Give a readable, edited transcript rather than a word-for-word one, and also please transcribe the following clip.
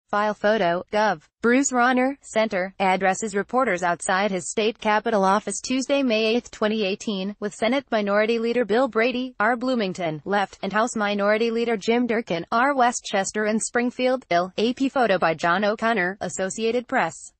File photo, Gov. Bruce Rauner, Center, addresses reporters outside his state capitol office Tuesday, May 8, 2018, with Senate Minority Leader Bill Brady, R. Bloomington, left, and House Minority Leader Jim Durkin, R. Westchester and Springfield, ill. AP photo by John O'Connor, Associated Press.